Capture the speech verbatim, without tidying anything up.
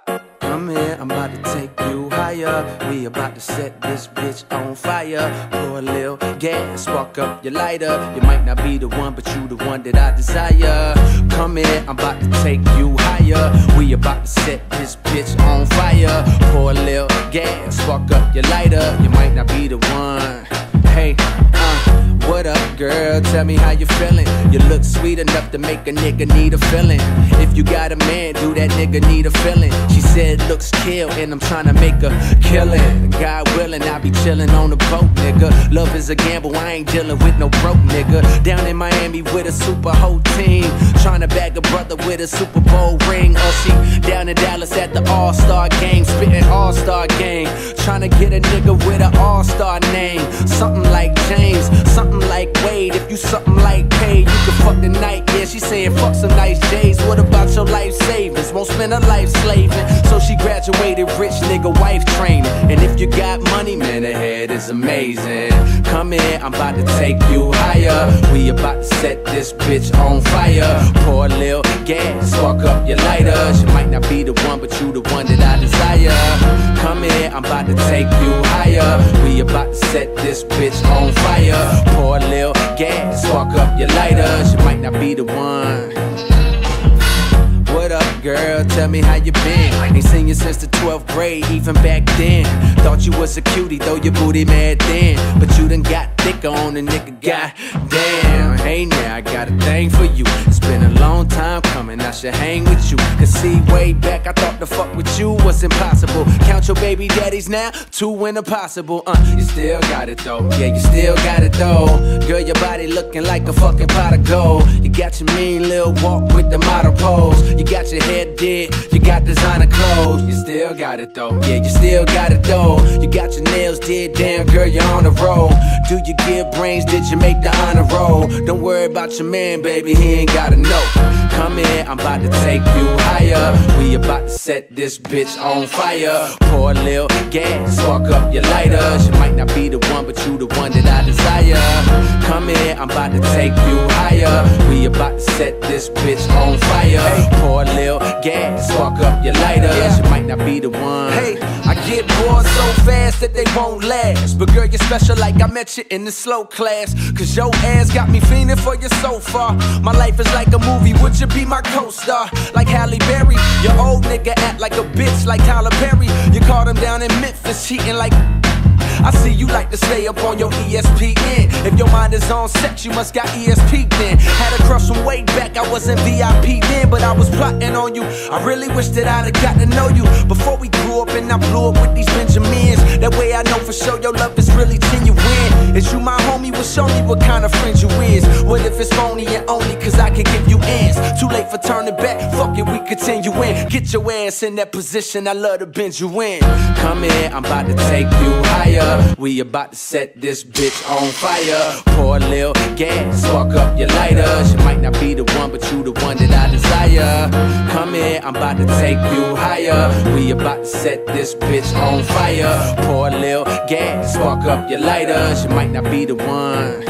Come here, I'm about to take you higher. We about to set this bitch on fire. Pour a little gas, spark up your lighter. You might not be the one, but you the one that I desire. Come here, I'm about to take you higher. We about to set this bitch on fire. Pour a little gas, spark up your lighter. You might not be the one. Hey, uh what up, girl? Tell me how you feeling. You look sweet enough to make a nigga need a feeling. If you got a man, do that nigga need a feeling? She said looks kill, and I'm tryna make a killing. God willing, I'll be chillin' on the boat, nigga. Love is a gamble, I ain't dealing with no broke nigga. Down in Miami with a super whole team, tryna bag a brother with a Super Bowl ring. Or she down in Dallas at the All-Star game, spittin' All-Star game, tryna get a nigga with an All-Star name. Something like James, something like Wade. If you something like Paid, you can fuck the night. Yeah, she saying fuck some nice J's. What about your life savings? Won't spend her life slaving. So she graduated rich nigga wife training. And if you got money, man, the head is amazing. Come here, I'm about to take you higher. We about to set this bitch on fire. Pour a little gas, spark up your lighter. She might not be the one, but you the one that I desire. Come here, I'm about to take you higher. We about to set this bitch on fire. Pour a little gas, spark up your lighter. She might not be the one. What up, girl? Tell me how you been. Ain't seen you since the twelfth grade, even back then. Thought you was a cutie, though your booty mad then. But you done got thicker on the nigga, goddamn. Hey now, I got a thing for you. It's been a long time coming, I should hang with you. Cause see, way back, I thought the fuck with you was impossible. Count your baby daddies now, two when impossible. Uh, you still got it though, yeah, you still got it though. Girl, your body looking like a fucking pot of gold. You got your mean little walk with the model pose. You got your head did, you got designer clothes. You still got it though, yeah, you still got it though. You got your nails did, damn girl, you're on the roll. Do you give brains, did you make the honor roll? Don't worry about your man, baby, he ain't gotta know. Come here, I'm about to take you higher. We about to set this bitch on fire. Pour a little gas, spark up your lighter. She might not be the one, but you the one that I desire. Come here, I'm about to take you higher. We about to set this bitch on fire. Pour a little gas, spark up your lighter. She might not be the one. Hey, I get bored so fast that they won't last. But girl, you're special like I met you in the slow class. Cause your ass got me fiending for you so far. My life is like a movie, would you be my co-star? Like Halle Berry, your old nigga act like a bitch like Tyler Perry. You caught him down in Memphis cheating like I see you like to stay up on your E S P N. If your mind is on sex, you must got E S P then. Had a crush from way back, I wasn't V I P then, but I was plotting on you. I really wish that I'd have got to know you before we grew up and I blew up with these Benjamins. That way I know for sure your love is really genuine. Is you my homie? Well, show me what kind of friend you is. What if it's phony and only cause I can give you ends? Too late for turning back, fuck it, we continue in. Get your ass in that position, I love to bend you in. Come here, I'm about to take you higher. We about to set this bitch on fire. Pour a little gas, spark up your lighter. She might not be the one, but you the one that I desire. Come here, I'm about to take you higher. We about to set this bitch on fire. Pour a little gas, spark up your lighter. She might not be the one.